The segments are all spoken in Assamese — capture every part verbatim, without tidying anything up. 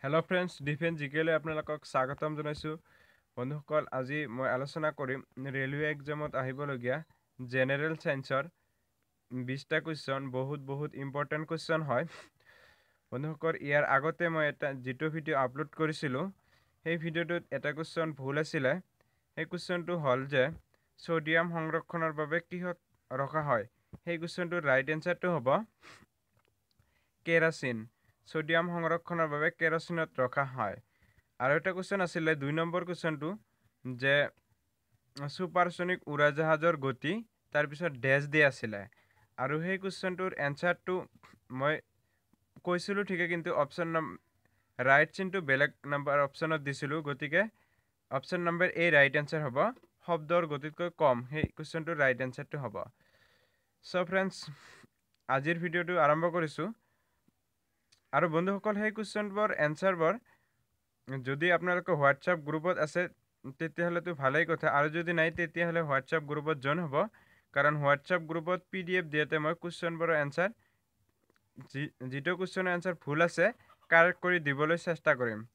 Hello friends, Defense জিকেলৈ আপোনালোকক স্বাগতম জনাইছো। বন্ধুসকল, আজি মই আলোচনা কৰিম ৰেলৱে এক্সামত আহিবলগীয়া জেনাৰেল সায়েন্সৰ বিশটা কোৱেশ্চন। বহুত বহুত ইম্পৰ্টেন্ট কোৱেশ্চন হয়। বন্ধুসকল, ইয়াৰ আগতে মই এটা যিটো ভিডিও আপলোড কৰিছিলো, সেই ভিডিওটোত এটা কোৱেশ্চন ভুল আছিল। সেই কোৱেশ্চনটো হ'ল যে সোডিয়াম সংৰক্ষণৰ বাবে কিহত ৰখা হয়? সেই কোৱেশ্চনটোৰ ৰাইট এনসাৰটো হ'ব কেৰাচিন। সোডিয়াম সংৰক্ষণৰ বাবে কেৰাচিনত ৰখা হয়। আৰু এটা কোৱেশ্চন আছিল দুই নম্বৰ কোৱেশ্চনটো যে সুপাৰসনিক উৰাজাহাজৰ গতি তাৰ পিছত ড্যাশ দিয়া আছিল। আৰু সেই কোৱেশ্চনটোৰ এনসাৰটো মই কৈছিলো ঠিকে, কিন্তু অপচন নাম ৰাইট চিনটো বেলেগ নাম্বাৰ অপচনত দিছিলো, গতিকে option number A right answer হ'ব। শব্দৰ গতিতকৈ কম, সেই কোৱেশ্চনটোৰ ৰাইট এনসাৰটো হ'ব। সো ফ্ৰেন্ডছ, আজিৰ ভিডিওটো আৰম্ভ কৰিছো। আৰু বন্ধুসকল, সেই কুৱেশ্যনবোৰ এনসাৰবোৰ যদি আপোনালোকে হোৱাটছআপ গ্ৰুপত আছে তেতিয়াহ'লেতো ভালেই কথা, আৰু যদি নাই তেতিয়াহ'লে হোৱাটছআপ গ্ৰুপত জইন হ'ব। কাৰণ হোৱাটছআপ গ্ৰুপত পি ডি এফ দিয়াতে মই কুৱেশ্যনবোৰৰ এনসাৰ যি যিটো কুৱেশ্যনৰ এনসাৰ ভুল আছে কাৰেক্ট কৰি দিবলৈ চেষ্টা কৰিম।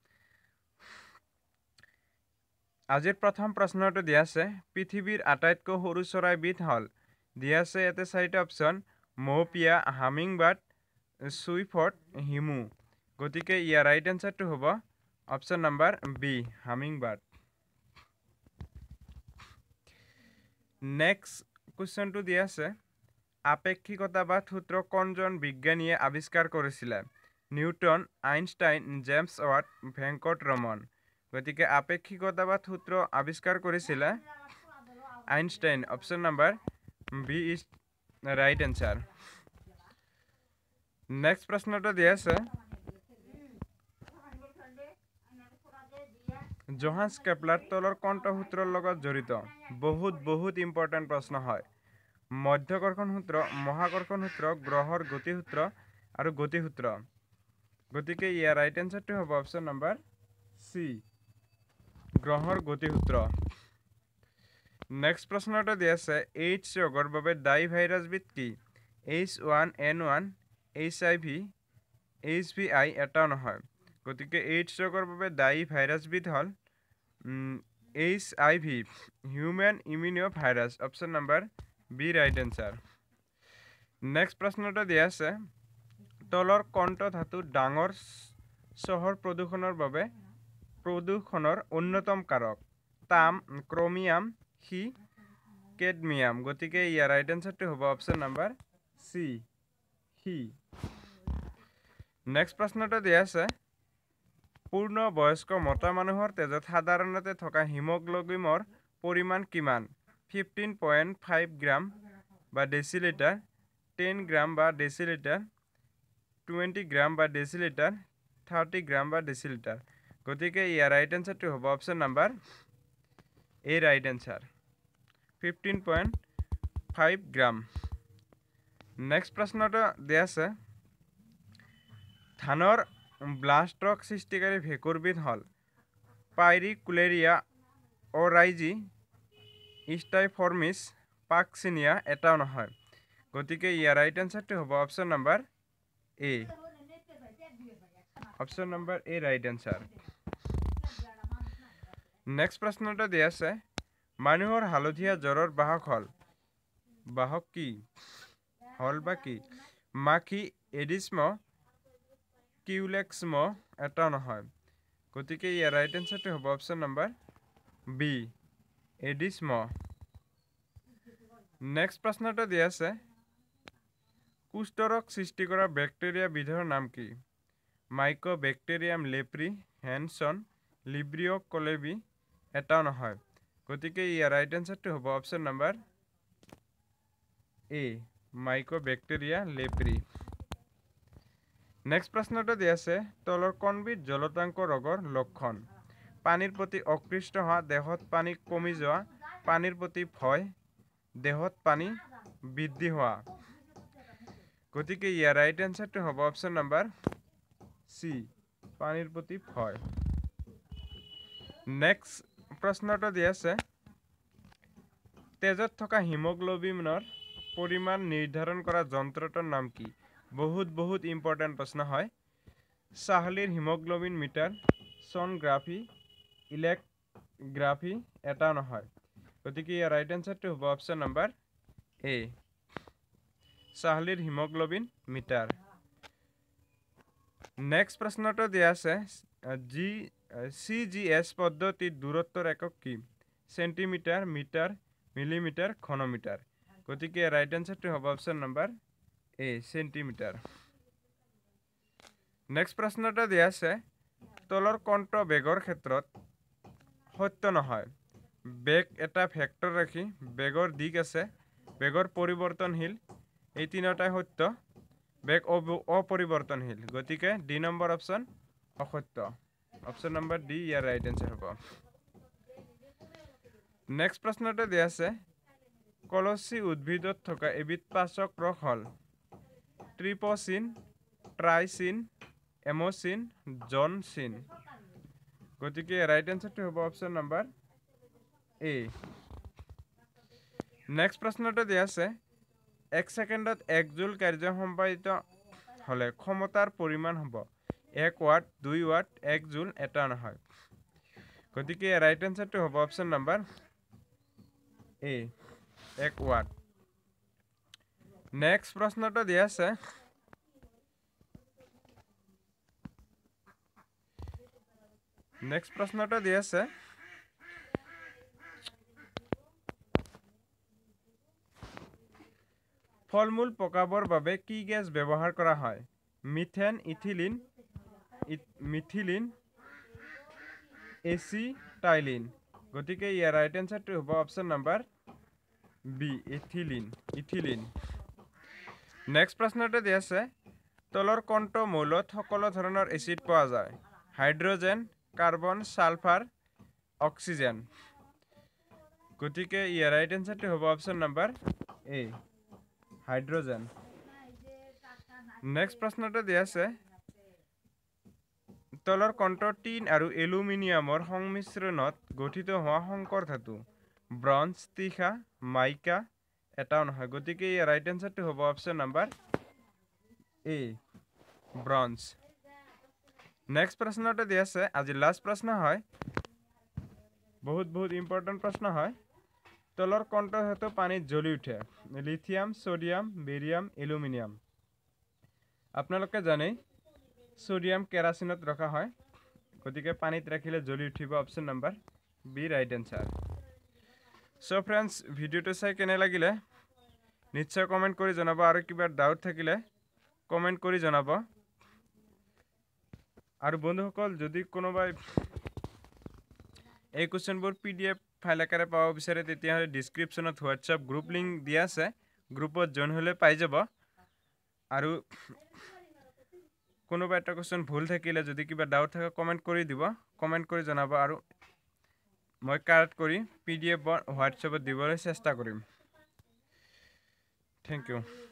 আজিৰ প্ৰথম প্ৰশ্নটো দিয়া আছে, পৃথিৱীৰ আটাইতকৈ সৰু চৰাইবিধ হ'ল। দিয়া আছে ইয়াতে চাৰিটা অপচন: মৌপিয়া, হামিংবাৰ্ড, সুইফট, হিমু। গতিকে ইয়াৰ ৰাইট এনসাৰটো হ'ব option number B, hummingbird. Next কুৱেশ্যনটো দিয়া আছে, আপেক্ষিকতাবাদ সূত্ৰ কোনজন বিজ্ঞানীয়ে আৱিষ্কাৰ কৰিছিল? Newton, Einstein, James Watt, Venkat Raman. গতিকে আপেক্ষিকতাবাদ সূত্ৰ আৱিষ্কাৰ কৰিছিল Einstein. Option number B is right answer. Next প্ৰশ্নটো দিয়া আছে, জোহান্স কেপলাৰ তলৰ কোনটো সূত্ৰৰ লগত জড়িত? বহুত বহুত ইম্পৰ্টেণ্ট প্ৰশ্ন হয়। মধ্যাকৰ্ষণ সূত্ৰ, মহাকৰ্ষণ সূত্ৰ, গ্ৰহৰ গতিসূত্ৰ আৰু গতিসূত্ৰ। গতিকে ইয়াৰ ৰাইট এনসাৰটো হ'ব অপচন নাম্বাৰ চি, গ্ৰহৰ গতিসূত্ৰ। নেক্সট প্ৰশ্নটো দিয়া আছে, এইডছ ৰোগৰ বাবে দায়ী ভাইৰাছবিধ কি? H one N one, H I V, H V I এটাও নহয়। গতিকে এইডছ ৰোগৰ বাবে দায়ী ভাইৰাছবিধ হ'ল H I V, human immuno virus. Option number B right answer. Next প্ৰশ্নটো দিয়া আছে, তলৰ কোনটো ধাতু ডাঙৰ চহৰ প্ৰদূষণৰ বাবে প্ৰদূষণৰ অন্যতম কাৰক? তাম, ক্ৰমিয়াম, সি, কেডমিয়াম। গতিকে ইয়াৰ ৰাইট এনসাৰটো হ'ব option number C, C. Next প্ৰশ্নটো দিয়া আছে, পূৰ্ণ বয়স্ক মতা মানুহৰ তেজত সাধাৰণতে থকা হিমোগ্লবিনৰ পৰিমাণ কিমান? ফিফটিন পইণ্ট ফাইভ গ্ৰাম বা ডেচিলিটাৰ, টেন গ্ৰাম বা ডেচিলিটাৰ, টুৱেণ্টি গ্ৰাম বা ডেচিলিটাৰ, থাৰ্টি গ্ৰাম বা ডেচিলিটাৰ। গতিকে ইয়াৰ ৰাইট এনসাৰটো হ'ব option number A right answer, fifteen point five gram. Next প্ৰশ্নটো দিয়া আছে, ধানৰ ব্লাষ্ট ৰোগ সৃষ্টিকাৰী ভেঁকুৰবিধ হ'ল পাইৰিকুলেৰিয়া, অ'ৰাইজি, ষ্টাইফৰ্মিছ, পাকচিনিয়া এটাও নহয়। গতিকে ইয়াৰ ৰাইট এনসাৰটো হ'ব option number A, option number A right answer. Next প্ৰশ্নটো দিয়া আছে, মানুহৰ হালধীয়া জ্বৰৰ বাহক হ'ল বাহক কি হ'ল বা কি? মাখি, এডিছ মহ, কিউলেক্স মহ এটাও নহয়। গতিকে ইয়াৰ ৰাইট এনসাৰটো হ'ব অপচন নাম্বাৰ বি, এডিছ মহ। নেক্সট প্ৰশ্নটো দিয়া আছে, কুষ্ঠৰোগ সৃষ্টি কৰা বেক্টেৰিয়া বিধৰ নাম কি? মাইকোবেক্টেৰিয়াম লেপ্ৰি, হেনছন, লিব্ৰিঅ কলেবি এটাও নহয়। গতিকে ইয়াৰ ৰাইট এনসাৰটো হ'ব option number A, mycobacteria leprae. Next প্ৰশ্নটো দিয়া আছে, তলৰ কোনবিধ জলতাংক ৰোগৰ লক্ষণ? পানীৰ প্ৰতি আকৃষ্ট হোৱা, দেহত পানী কমি যোৱা, পানীৰ প্ৰতি ভয়, দেহত পানী বৃদ্ধি হোৱা। গতিকে ইয়াৰ ৰাইট এনসাৰটো হ'ব অপচন নাম্বাৰ চি, পানীৰ প্ৰতি ভয়। নেক্সট প্ৰশ্নটো দিয়া আছে, তেজত থকা হিমোগ্লবিনৰ পৰিমাণ নিৰ্ধাৰণ কৰা যন্ত্ৰটোৰ নাম কি? বহুত বহুত ইম্পৰ্টেণ্ট প্ৰশ্ন হয়। চাহলিৰ হিমোগ্লোবিন মিটাৰ ছনগ্ৰাফি ইলেক্ট্ৰগ্ৰাফি এটা নহয় গতিকে ইয়াৰ ৰাইট এনসাৰটো হ'ব অপচন নাম্বাৰ এ চাহলিৰ হিমোগ্লোবিন মিটাৰ নেক্সট প্ৰশ্নটো দিয়া আছে জি চি জি এছ পদ্ধতিৰ দূৰত্বৰ একক কি সেন্টিমিটাৰ মিটাৰ মিলিমিটাৰ ঘনমিটাৰ গতিকে ৰাইট এনসাৰটো হ'ব option number A centimetre next প্ৰশ্নটো দিয়া আছে তলৰ কণ্ট বেগৰ ক্ষেত্ৰত সত্য নহয় বেগ এটা ভেক্টৰ ৰাখি বেগৰ দিক আছে বেগৰ পৰিৱৰ্তনশীল এই তিনিটাই সত্য বেগ অপৰিৱৰ্তনশীল গতিকে ডি নম্বৰ অপচন অসত্য অপচন নম্বৰ ডি ইয়াৰ ৰাইট এনসাৰ হ'ব নেক্সট প্ৰশ্নটো দিয়া আছে কলচি উদ্ভিদত থকা এবিধ পাচক ৰস হল ট্ৰিপসিন ট্ৰাইসিন এমোসিন জনসিন গতিকে রাইট আনসারটি হবে অপশন নাম্বার এ নেক্সট প্রশ্নটা দিয়া আছে এক সেকেন্ডত এক জুল কার্য সম্পাদিত হলে ক্ষমতার পরিমাণ হব এক ওয়াট দুই ওয়াট এক জুল এটা নহয় গতিকে রাইট আনসারটি হবে অপশন নাম্বার এ এক ওয়াট নেক্সট প্রশ্নটা দিয়া আছে নেক্সট প্রশ্নটা দিয়া আছে ফলমূল পকাবৰ বাবে কি গ্যাস ব্যৱহাৰ কৰা হয় মিথেন ইথিলিন মিথিলিন এসিটাইলিন গতিকে ইয়াৰ ৰাইট আনসারটো হ'ব option number B ethylene ethylene next প্ৰশ্নটো দিয়া আছে তলৰ কণ্ট মৌলত সকলো ধৰণৰ এসিড পোৱা যায় হাইড্ৰোজেন কার্বন সালফার অক্সিজেন গতিকে ইয়াৰ ৰাইট আনসারটি হ'ব option number A hydrogen next প্ৰশ্নটো দিয়া আছে তলৰ কণ্ট টিন আৰু এলুমিনিয়ামৰ সংমিশ্ৰণত গঠিত হোৱা সংকৰ ধাতু ব্ৰঞ্জ তীখা মাইকা এটাও নহয় গতিকে ইয়াৰ ৰাইট আনসারটি হ'ব option number A bronze next প্ৰশ্নটো দিয়া আছে আজি লাষ্ট প্ৰশ্ন হয় বহুত বহুত ইম্পৰ্টেন্ট প্ৰশ্ন হয় তলৰ কণ্ট ধাতু পানীত জ্বলি উঠে লিথিয়াম সোডিয়াম বেৰিয়াম এলুমিনিয়াম আপোনালোকে জানে সোডিয়াম কেৰাচিনত ৰখা হয় গতিকে পানীত ৰাখিলে জ্বলি উঠিব option number B right answer so friends ভিডিওটো চাই কেনে লাগিলে নিশ্চয় কমেন্ট কৰি জনাব আৰু কিবা ডাউট থাকিলে কমেন্ট কৰি জনাব আৰু বন্ধুসকল যদি কোনোবাই এই কোশ্চেনবোৰ পিডিএফ ফাইল আকাৰে পাব বিচাৰে তেতিয়াহলে ডেসক্ৰিপশনত হোৱাটসঅ্যাপ গ্ৰুপ লিংক দিয়া আছে গ্ৰুপত জয়েন হলে পাই যাব আৰু কোনোবা এটা কোশ্চেন ভুল থাকিলে যদি কিবা ডাউট থাকে কমেন্ট কৰি দিব কমেন্ট কৰি জনাব আৰু মই কাৰেক্ট কৰি পিডিএফ হোৱাটসঅ্যাপত দিবলৈ চেষ্টা কৰিম থ্যাংক ইউ